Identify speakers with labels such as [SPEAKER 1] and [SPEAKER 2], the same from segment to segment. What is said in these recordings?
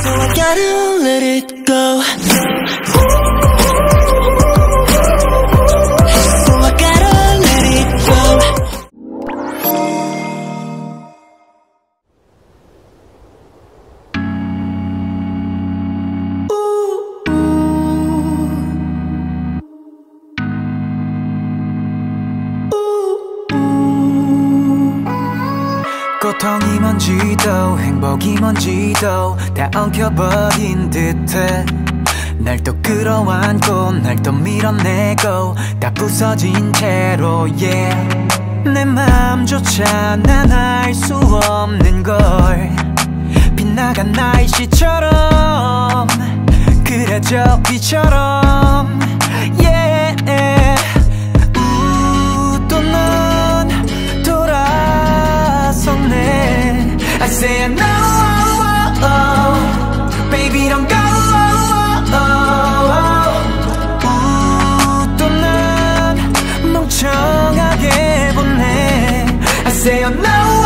[SPEAKER 1] So I gotta let it go. So I gotta let it go.
[SPEAKER 2] 고통이 뭔지도 행복이 뭔지도 다 엉켜버린 듯해. 날 또 끌어안고 날 또 밀어내고 다 부서진 채로 yeah. 내 맘조차 난 알 수 없는 걸 빗나간 날씨처럼 그래져 비처럼 yeah. 또 넌 돌아섰네. I say no, baby don't go. 또 난 멍청하게 보네. I say no,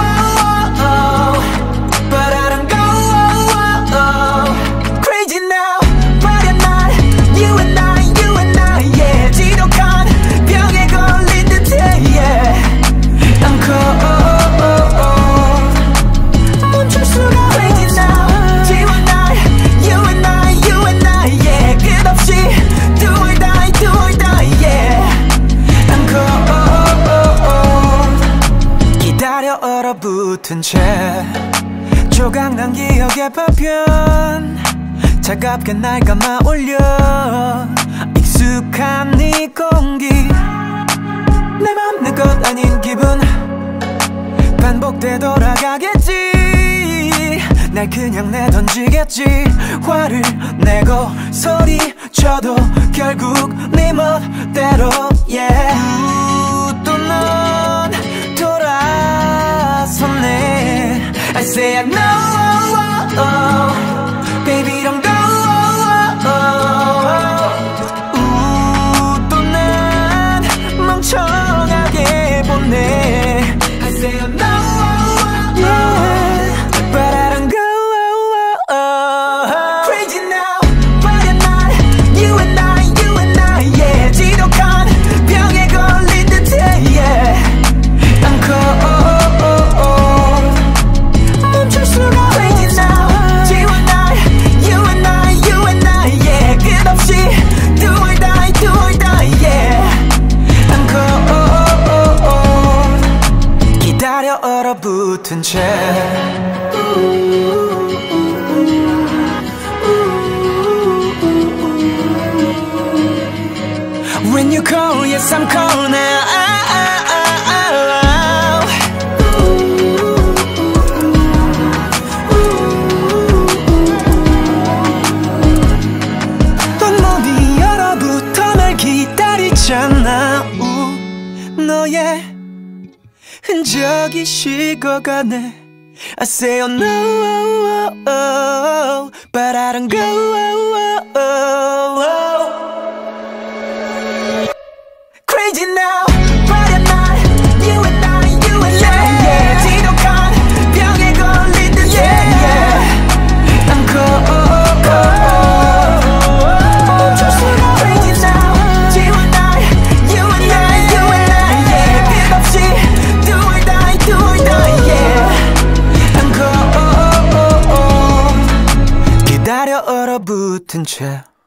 [SPEAKER 2] but I don't go. Crazy now, 화려한 날, you and I, yeah. 지독한 병에 걸린 듯해, yeah. I'm cold. 멈출 수가 crazy now, 지원 날, you and I, yeah. 끝없이 do or die, yeah. I'm cold. 기다려 얼어붙은 채 조각난 기억의 파편 차갑게 날 감아 올려. 익숙한 네 공기 내 맘 내 것 아닌 기분 반복돼 돌아가겠지. 날 그냥 내던지겠지. 화를 내고 소리쳐도 결국 네 멋대로 yeah. 또 넌 돌아섰네. I say I know, baby don't go. 또 난 멍청하게 보네. I say I know, yeah, but I don't go. Crazy now, 화려한 날, you and I, yeah. 지독한 병에 걸린 듯해, yeah. I'm cold. 멈출 수가 crazy now, 지원 날, you and I, yeah. 끝없이 do or die, yeah. I'm cold. 기다려 얼어붙은 채 When you call, yes I'm cold now. 온몸이 얼어붙어 날 기다리잖아. 너의 흔적이 식어가네. I say oh no, but I don't go. Crazy now, 화려한 날, you and I, yeah. 지독한 병에 걸린 듯해, yeah. I'm cold. 멈출 수가 crazy now, 지원 날, you and I, yeah. 끝없이 do or die, yeah. I'm cold. 기다려 얼어붙은 채